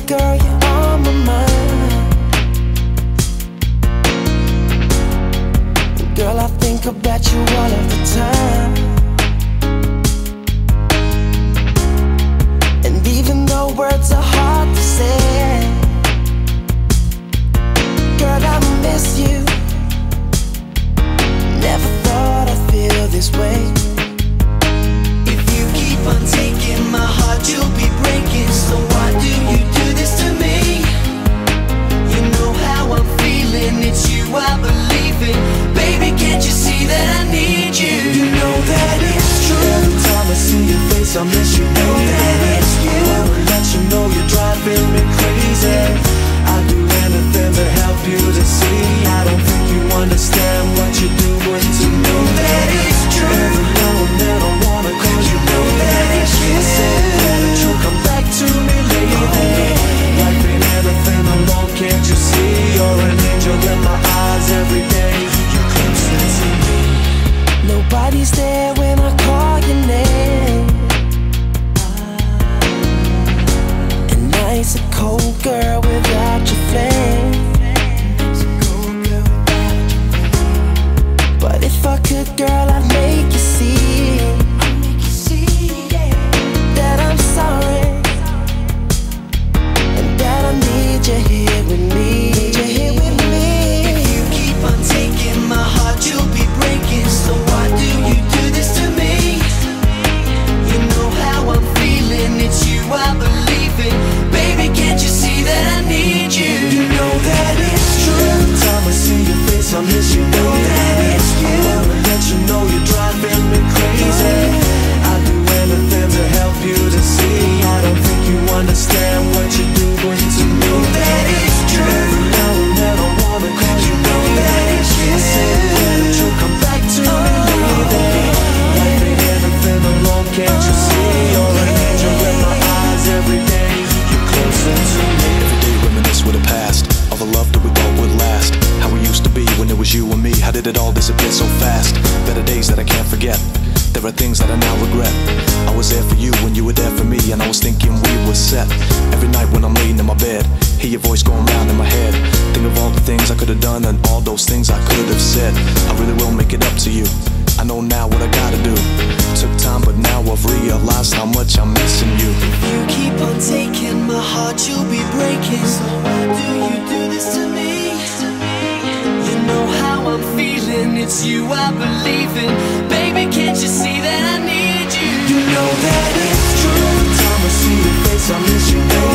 girl, you're on my mind. Girl, I think about you all of the time. And even though words are hard to say, girl, I miss you. Never thought I'd feel this way. If you keep on taking my heart, you'll be breaking. So why do you do this to me? You know how I'm feeling, it's you I believe in. Baby, can't you see that I need you? You know that it's true. Every time I see your face, I miss you. Know that it's you. I will let you know you're driving me crazy. I'd do anything to help you to see. I don't think you understand what you're doing to me. Know that it's true. Every now and then I wanna call you. Know that it's you. I said that you'll come back to me lately. Life ain't anything alone, can't you see? You're an angel in my eyes every day. You're closer to me. Nobody's there when I call your name. And night's a cold girl without your flame. But if I could, girl, I'd make you see that I'm sorry, and that I need you here with me. If you keep on taking my heart, you'll be breaking. So why do you do this to me? You know how I'm feeling, it's you I believe in. Baby, can't you see that I need you? You know that it's true. Every time I see your face, I miss you. Know that it's you. I will let you know you're driving me crazy. I'd do anything to help you to see. I don't think you understand what you're doing to me. Know that it's true. Every now and then I wanna call you. Know that it's you. I said that you'll come back to me lately. Life ain't anything alone, can't you see? You're an angel in my eyes every day. You're closer to me. Every day reminisce with the past, all the love that we thought would last. How we used to be when it was you and me. How did it all disappear so fast? Better days that I can't forget. There are things that I now regret. I was there for you when you were there for me, and I was thinking we were set. Every night when I'm laying in my bed, hear your voice going round in my head. Think of all the things I could have done and all those things I could have said. I really will make it up to you. I know now what I gotta do. Took time, but now I've realized how much I'm missing you. If you keep on taking my heart, you'll be breaking. So why do you do this to me? You know how I'm feeling, it's you I believe in. Baby, can't you see that I need you? You know that it's true. Every time I see your face, I miss you. Know